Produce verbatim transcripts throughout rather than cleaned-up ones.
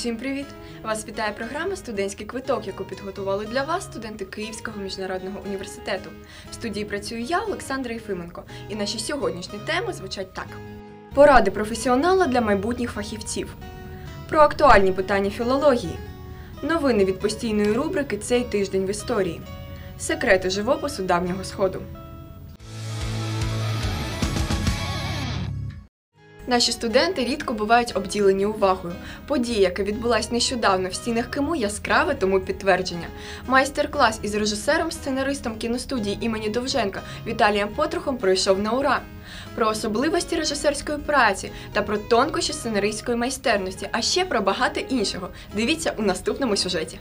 Усім привіт! Вас вітає програма «Студентський квиток», яку підготували для вас студенти Київського міжнародного університету. В студії працюю я, Олександра Єфименко, і наші сьогоднішні теми звучать так. Поради професіонала для майбутніх фахівців. Про актуальні питання філології. Новини від постійної рубрики «Цей тиждень в історії». Секрети живопису давнього Сходу. Наші студенти рідко бувають обділені увагою. Подія, яка відбулась нещодавно в стінах КИМУ, яскраве тому підтвердження. Майстер-клас із режисером-сценаристом кіностудії імені Довженка Віталієм Потрухом пройшов на ура. Про особливості режисерської праці та про тонкощі сценаристської майстерності, а ще про багато іншого. Дивіться у наступному сюжеті.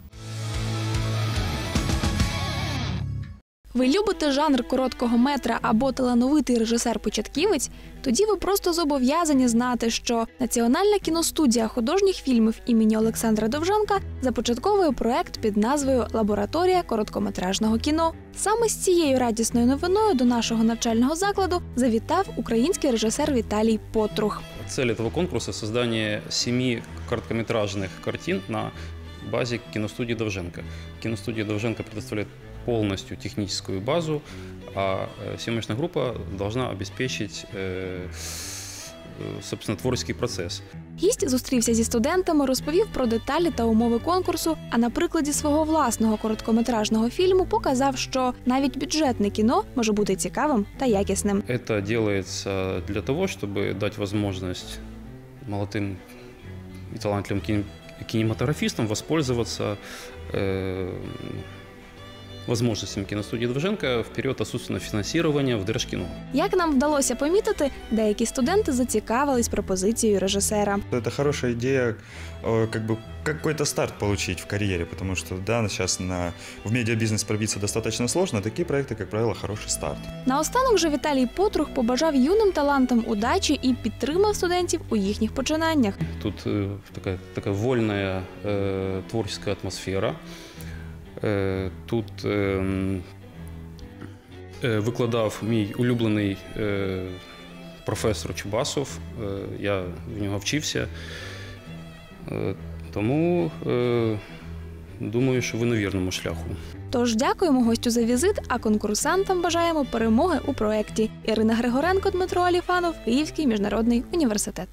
Ви любите жанр короткого метра або талановитий режисер-початківець? Тоді ви просто зобов'язані знати, що Національна кіностудія художніх фільмів імені Олександра Довженка започатковує проект під назвою «Лабораторія короткометражного кіно». Саме з цією радісною новиною до нашого навчального закладу завітав український режисер Віталій Потрух. Цель этого конкурса – создание семи короткометражных картин на базе киностудии Довженко. Киностудия Довженко предоставляет полностью техническую базу, а съемочная группа должна обеспечить, собственно, творческий процес. Гість зустрівся зі студентами, розповів про деталі та умови конкурсу, а на прикладі свого власного короткометражного фільму показав, що навіть бюджетне кіно може бути цікавим та якісним. Это делается для того, чтобы дать возможность молодым и талантливым кинематографистам воспользоваться э, возможностями киностудии Довженко в период отсутственного финансирования в Держкино. Як нам вдалося помітити, деякі студенти зацікавились пропозицією режисера. Это хорошая идея, как бы какой-то старт получить в карьере, потому что да, сейчас на, в медиабизнес пробиться достаточно сложно, такие проекты, как правило, хороший старт. Наостанок же Віталій Потрух побажав юним талантам удачі і підтримав студентів у їхніх починаннях. Тут э, такая, такая вольная э, творческая атмосфера. Тут е, е, викладав мій улюблений е, професор Чубасов, е, я в нього вчився, е, тому е, думаю, що ви на вірному шляху. Тож дякуємо гостю за візит, а конкурсантам бажаємо перемоги у проєкті. Ірина Григоренко, Дмитро Аліфанов, Київський міжнародний університет.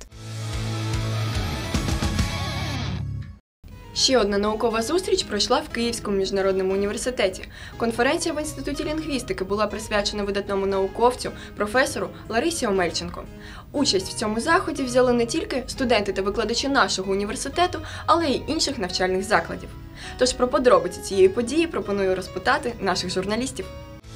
Ще одна наукова зустріч пройшла в Київському міжнародному університеті. Конференція в Інституті лінгвістики була присвячена видатному науковцю, професору Ларисі Омельченко. Участь в цьому заході взяли не тільки студенти та викладачі нашого університету, але й інших навчальних закладів. Тож про подробиці цієї події пропоную розпитати наших журналістів.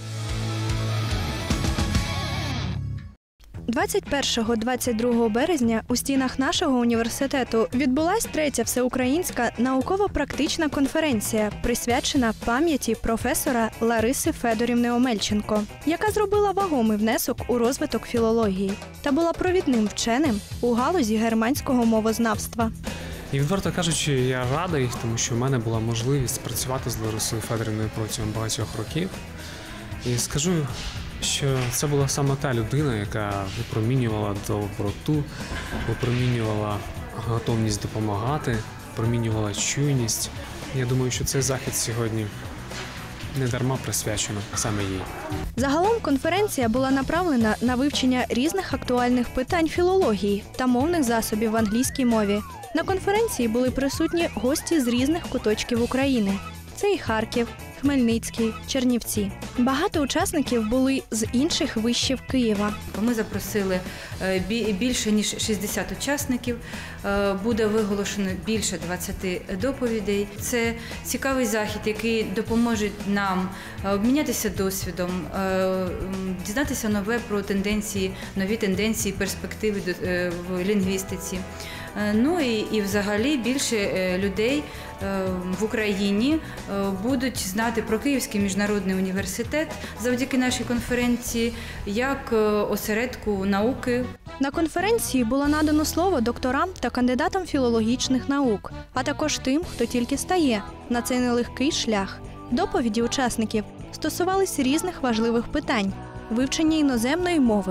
двадцять першого - двадцять другого березня у стінах нашого університету відбулась третя всеукраїнська науково-практична конференція, присвячена пам'яті професора Лариси Федорівни Омельченко, яка зробила вагомий внесок у розвиток філології та була провідним вченим у галузі германського мовознавства. І відверто кажучи, я радий, тому що в мене була можливість працювати з Ларисою Федорівною протягом багатьох років. І скажу, що це була саме та людина, яка випромінювала доброту, випромінювала готовність допомагати, випромінювала чуйність. Я думаю, що цей захід сьогодні не дарма присвячено саме їй. Загалом конференція була направлена на вивчення різних актуальних питань філології та мовних засобів в англійській мові. На конференції були присутні гості з різних куточків України. Це і Харків, Хмельницький, Чернівці. Багато учасників були з інших вишів Києва. Ми запросили більше ніж шістдесят учасників, буде виголошено більше двадцяти доповідей. Це цікавий захід, який допоможе нам обмінятися досвідом, дізнатися нове про тенденції, нові тенденції, перспективи в лінгвістиці. Ну і, і взагалі більше людей в Україні будуть знати про Київський міжнародний університет завдяки нашій конференції як осередку науки. На конференції було надано слово докторам та кандидатам філологічних наук, а також тим, хто тільки стає на цей нелегкий шлях. Доповіді учасників стосувались різних важливих питань – вивчення іноземної мови,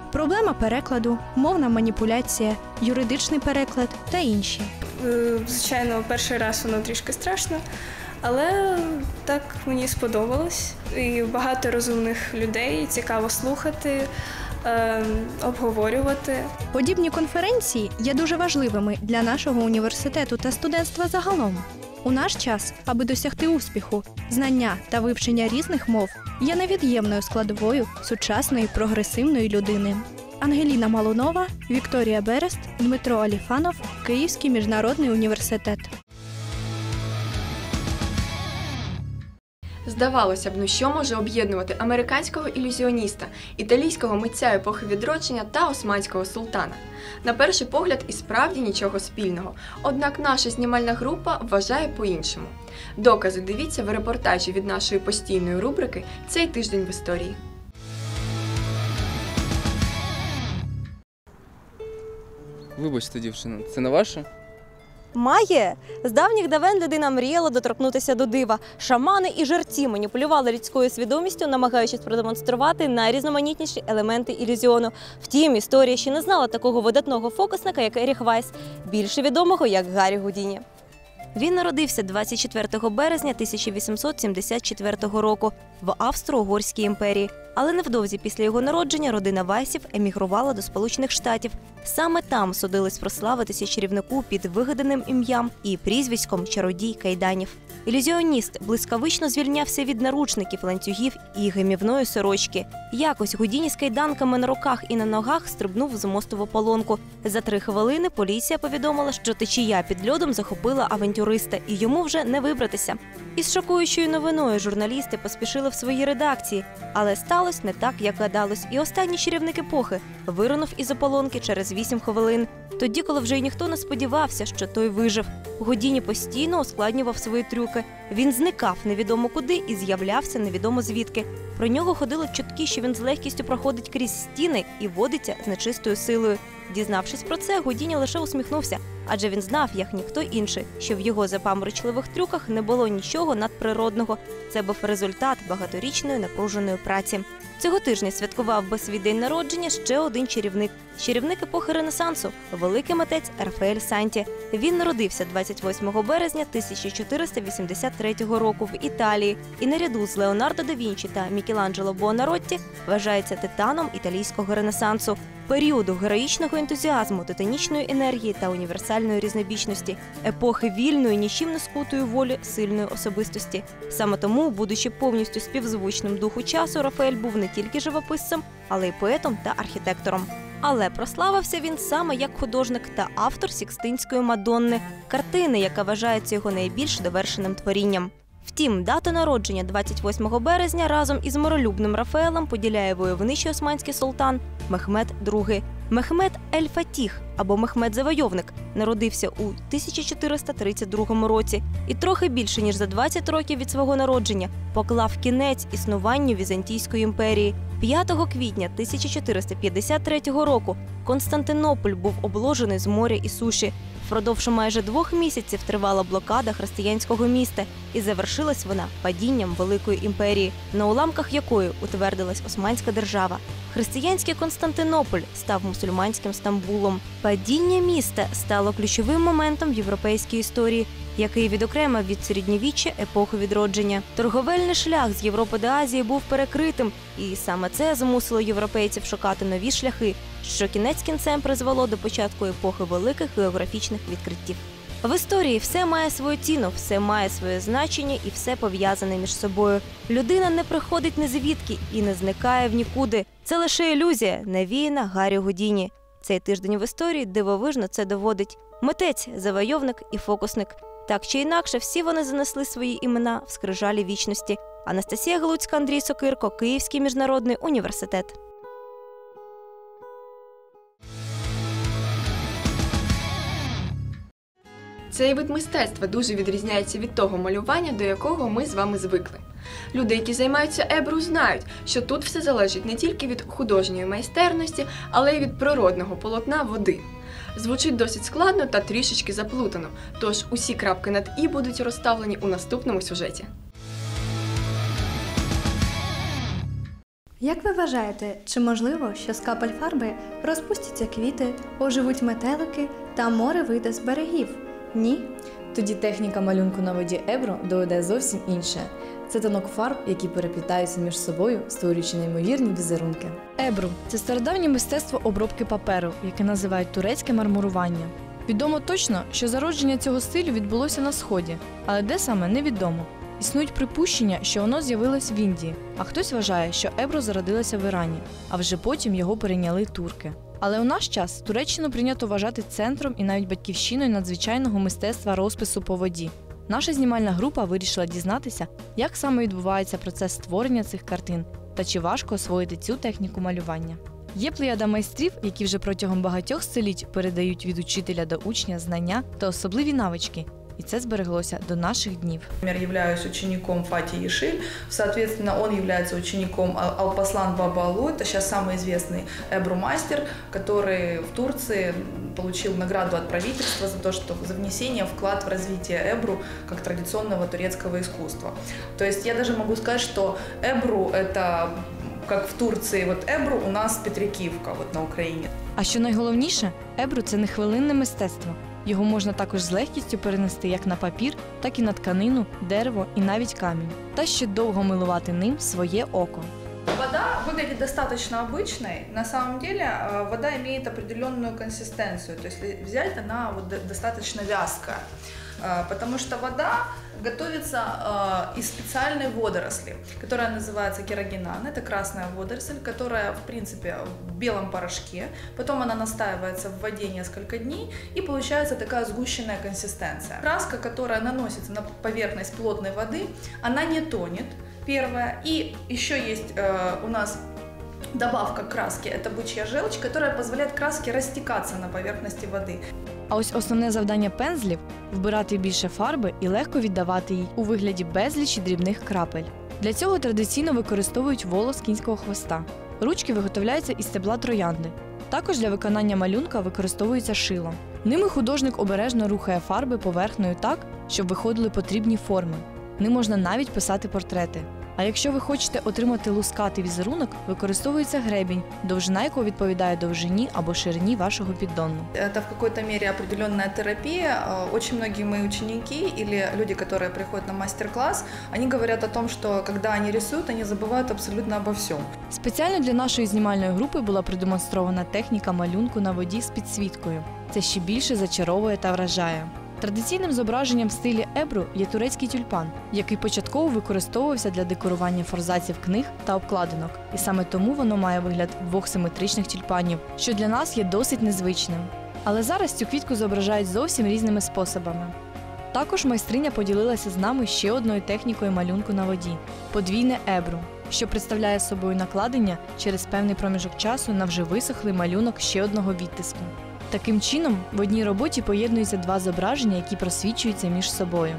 проблема перекладу, мовна маніпуляція, юридичний переклад та інші. Е, Звичайно, перший раз воно трішки страшно, але так мені сподобалось. І багато розумних людей, цікаво слухати, е, обговорювати. Подібні конференції є дуже важливими для нашого університету та студентства загалом. У наш час, аби досягти успіху, знання та вивчення різних мов є невід'ємною складовою сучасної прогресивної людини. Ангеліна Малунова, Вікторія Берест, Дмитро Аліфанов, Київський міжнародний університет. Здавалося б, ну що може об'єднувати американського ілюзіоніста, італійського митця епохи відродження та османського султана? На перший погляд і справді нічого спільного, однак наша знімальна група вважає по-іншому. Докази дивіться в репортажі від нашої постійної рубрики «Цей тиждень в історії». Вибачте, дівчина, це не ваше? Магія? З давніх давен людина мріяла доторкнутися до дива. Шамани і жерці маніпулювали людською свідомістю, намагаючись продемонструвати найрізноманітніші елементи ілюзіону. Втім, історія ще не знала такого видатного фокусника, як Еріх Вайс, більше відомого як Гаррі Гудіні. Він народився двадцять четвертого березня тисяча вісімсот сімдесят четвертого року в Австро-Угорській імперії. Але невдовзі після його народження родина Вайсів емігрувала до Сполучених Штатів. Саме там судились прославитися чарівнику під вигаданим ім'ям і прізвиськом «Чародій кайданів». Ілюзіоніст блискавично звільнявся від наручників, ланцюгів і гемівної сорочки. Якось Гудіні з кайданками на руках і на ногах стрибнув з мосту в ополонку. За три хвилини поліція повідомила, що течія під льодом захопила авантюриста і йому вже не вибратися. Із шокуючою новиною журналісти поспішили в свої редакції, але сталося не так, як гадалось, і останній чарівник епохи виринув із ополонки через вісім хвилин. Тоді, коли вже й ніхто не сподівався, що той вижив. Гудіні постійно ускладнював свої трюки. Він зникав невідомо куди і з'являвся невідомо звідки. Про нього ходили чутки, що він з легкістю проходить крізь стіни і водиться з нечистою силою. Дізнавшись про це, Гудіні лише усміхнувся, адже він знав, як ніхто інший, що в його запаморочливих трюках не було нічого надприродного. Це був результат багаторічної напруженої праці. Цього тижня святкував би свій день народження ще один чарівник. Чарівник епохи Ренесансу – великий митець Рафаель Санті. Він народився двадцять восьмого березня тисяча чотириста вісімдесят третього року в Італії і наряду з Леонардо да Вінчі та Мікеланджело Буонаротті вважається титаном італійського Ренесансу, періоду героїчного ентузіазму, титанічної енергії та універсальної різнобічності, епохи вільної, нічим не скутої волі сильної особистості. Саме тому, будучи повністю співзвучним духу часу, Рафаель був не тільки живописцем, але й поетом та архітектором. Але прославився він саме як художник та автор Сікстинської Мадонни, картини, яка вважається його найбільш довершеним творінням. Втім, дату народження двадцять восьмого березня разом із миролюбним Рафаелем поділяє войовничий османський султан Мехмед другий. Мехмед ель-Фатіх, або Мехмед Завойовник, народився у тисяча чотириста тридцять другому році і трохи більше, ніж за двадцять років від свого народження поклав кінець існуванню Візантійської імперії. п'ятого квітня тисяча чотириста п'ятдесят третього року Константинополь був обложений з моря і суші. Впродовж майже двох місяців тривала блокада християнського міста, і завершилась вона падінням Великої імперії, на уламках якої утвердилась Османська держава. Християнський Константинополь став мусульманським Стамбулом. Падіння міста стало ключовим моментом в європейській історії, який відокремив від середньовіччя епоху відродження. Торговельний шлях з Європи до Азії був перекритим, і саме це змусило європейців шукати нові шляхи, що кінець кінцем призвело до початку епохи великих географічних відкриттів. В історії все має свою ціну, все має своє значення і все пов'язане між собою. Людина не приходить ні звідки і не зникає в нікуди. Це лише ілюзія, навіяна Гаррі Гудіні. Цей тиждень в історії дивовижно це доводить. Митець, завойовник і фокусник. Так чи інакше, всі вони занесли свої імена в скрижалі вічності. Анастасія Галуцька, Андрій Сокирко, Київський міжнародний університет. Цей вид мистецтва дуже відрізняється від того малювання, до якого ми з вами звикли. Люди, які займаються ебру, знають, що тут все залежить не тільки від художньої майстерності, але й від природного полотна води. Звучить досить складно та трішечки заплутано, тож усі крапки над «і» будуть розставлені у наступному сюжеті. Як ви вважаєте, чи можливо, що з капель фарби розпустяться квіти, оживуть метелики та море вийде з берегів? Ні? Тоді техніка малюнку на воді Ебро доведе зовсім інше. Це тонок фарб, які переплітаються між собою, створюючи неймовірні візерунки. Ебру – це стародавнє мистецтво обробки паперу, яке називають турецьке мармурування. Відомо точно, що зародження цього стилю відбулося на Сході, але де саме – невідомо. Існують припущення, що воно з'явилось в Індії, а хтось вважає, що Ебро зародилося в Ірані, а вже потім його перейняли турки. Але у наш час Туреччину прийнято вважати центром і навіть батьківщиною надзвичайного мистецтва розпису по воді. Наша знімальна група вирішила дізнатися, як саме відбувається процес створення цих картин та чи важко освоїти цю техніку малювання. Є плеяда майстрів, які вже протягом багатьох століть передають від учителя до учня знання та особливі навички. И это збереглося до наших днів. Я являюсь учеником Фати Ешиль, соответственно, он является учеником Алпаслан Бабалу, это сейчас самый известный эбру-мастер, который в Турции получил награду от правительства за то, что за внесение вклад в развитие эбру как традиционного турецкого искусства. То есть я даже могу сказать, что эбру это как в Турции, вот Ебру у нас Петриківка, вот на Україні. А що найголовніше, Ебру – це не хвилинне мистецтво. Його можна також з легкістю перенести як на папір, так і на тканину, дерево і навіть камінь. Та ще довго милувати ним своє око. Вода выглядит достаточно обычной. На самом деле вода имеет определенную консистенцию. То есть взять, она вот достаточно вязкая. Потому что вода готовится из специальной водоросли, которая называется керогенан. Это красная водоросль, которая в принципе в белом порошке. Потом она настаивается в воде несколько дней и получается такая сгущенная консистенция. Краска, которая наносится на поверхность плотной воды, она не тонет. Первое. И еще есть э, у нас добавка краски, это бычья желчь, которая позволяет краске растекаться на поверхности воды. А ось основне завдання пензлів – вбирати більше фарби і легко віддавати їй у вигляді безлічі дрібних крапель. Для цього традиційно використовують волос кінського хвоста. Ручки виготовляються із стебла троянди. Також для виконання малюнка використовується шило. Ними художник обережно рухає фарби поверхнею так, щоб виходили потрібні форми. Ним можна навіть писати портрети. А якщо ви хочете отримати лускатий візерунок, використовується гребінь, довжина якого відповідає довжині або ширині вашого піддону. Это в какой-то мере определенная терапия. Очень многие мои ученики или люди, которые приходят на мастер-класс, они говорят о том, что когда они рисуют, они забывают абсолютно обо всем. Спеціально для нашої знімальної групи була продемонстрована техніка малюнку на воді з підсвіткою. Це ще більше зачаровує та вражає. Традиційним зображенням в стилі Ебру є турецький тюльпан, який початково використовувався для декорування форзаців книг та обкладинок. І саме тому воно має вигляд двох симетричних тюльпанів, що для нас є досить незвичним. Але зараз цю квітку зображають зовсім різними способами. Також майстриня поділилася з нами ще одною технікою малюнку на воді – подвійне Ебру, що представляє собою накладення через певний проміжок часу на вже висохлий малюнок ще одного відтиску. Таким чином, в одній роботі поєднуються два зображення, які просвічуються між собою.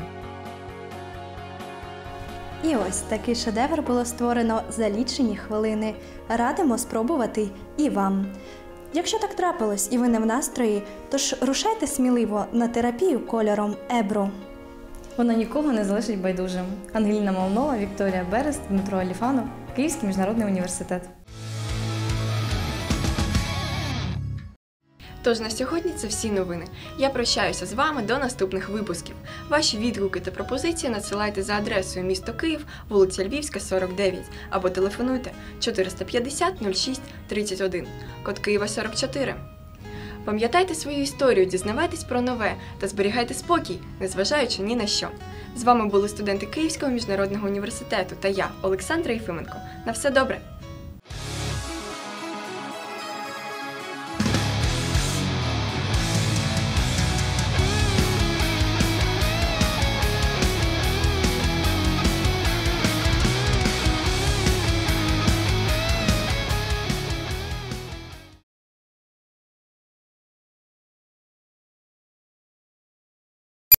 І ось такий шедевр було створено за лічені хвилини. Радимо спробувати і вам. Якщо так трапилось і ви не в настрої, тож рушайте сміливо на терапію кольором Ебру. Вона нікого не залишить байдужим. Ангеліна Малнова, Вікторія Берест, Дмитро Аліфанов, Київський міжнародний університет. Тож на сьогодні це всі новини. Я прощаюся з вами до наступних випусків. Ваші відгуки та пропозиції надсилайте за адресою місто Київ, вулиця Львівська, сорок дев'ять, або телефонуйте чотириста п'ятдесят нуль шість тридцять один, код Києва сорок чотири. Пам'ятайте свою історію, дізнавайтесь про нове та зберігайте спокій, незважаючи ні на що. З вами були студенти Київського міжнародного університету та я, Олександра Єфименко. На все добре!